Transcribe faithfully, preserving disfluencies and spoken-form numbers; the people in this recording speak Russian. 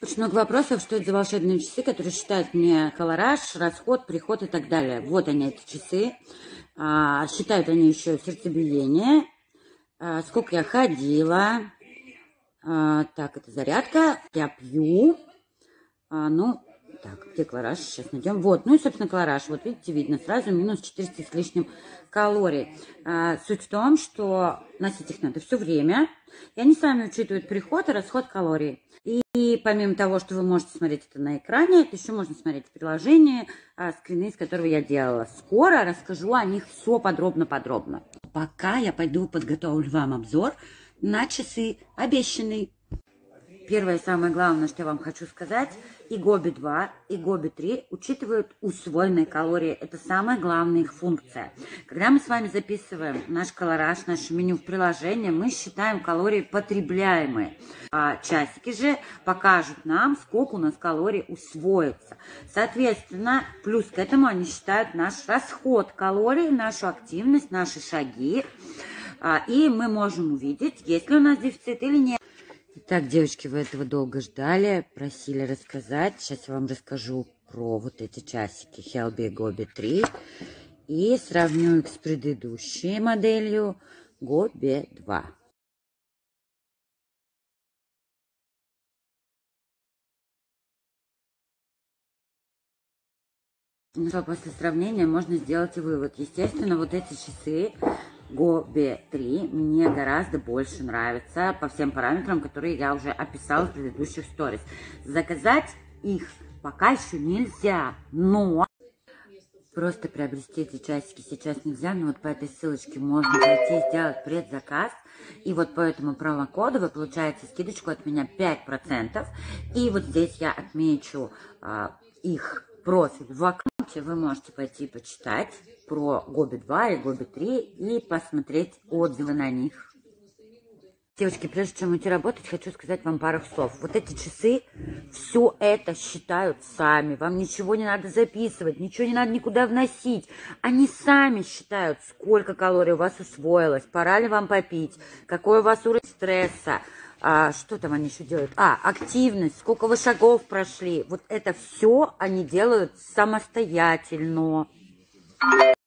Очень много вопросов, что это за волшебные часы, которые считают мне колораж, расход, приход и так далее. Вот они, эти часы. А, считают они еще сердцебиение, а, сколько я ходила. А, так, это зарядка. Я пью. А, ну, так, где колораж? Сейчас найдем. Вот, ну и, собственно, колораж. Вот, видите, видно сразу минус четыреста с лишним калорий. А, суть в том, что носить их надо все время. И они сами учитывают приход и расход калорий. И, и помимо того, что вы можете смотреть это на экране, это еще можно смотреть в приложении, а, скрины, из которого я делала. Скоро расскажу о них все подробно-подробно. Пока я пойду подготовлю вам обзор на часы обещанный. Первое и самое главное, что я вам хочу сказать, и Гоби два, и Гоби три учитывают усвоенные калории. Это самая главная их функция. Когда мы с вами записываем наш колораж, наше меню в приложении, мы считаем калории потребляемые. А часики же покажут нам, сколько у нас калорий усвоится. Соответственно, плюс к этому они считают наш расход калорий, нашу активность, наши шаги. И мы можем увидеть, есть ли у нас дефицит или нет. Итак, девочки, вы этого долго ждали, просили рассказать. Сейчас я вам расскажу про вот эти часики Helby Гоби три и сравню их с предыдущей моделью Гоби два. После сравнения можно сделать и вывод. Естественно, вот эти часы Гоби три мне гораздо больше нравятся по всем параметрам, которые я уже описала в предыдущих сторис. Заказать их пока еще нельзя, но просто приобрести эти часики сейчас нельзя. Но вот по этой ссылочке можно пойти и сделать предзаказ. И вот по этому промокоду вы получаете скидочку от меня пять процентов. И вот здесь я отмечу а, их профиль в окне. Вы можете пойти почитать про Гоби два и Гоби три и посмотреть отзывы на них. Девочки, прежде чем идти работать, хочу сказать вам пару слов. Вот эти часы все это считают сами. Вам ничего не надо записывать, ничего не надо никуда вносить. Они сами считают, сколько калорий у вас усвоилось, пора ли вам попить, какой у вас уровень стресса. А, что там они еще делают? А, активность, сколько вы шагов прошли. Вот это все они делают самостоятельно.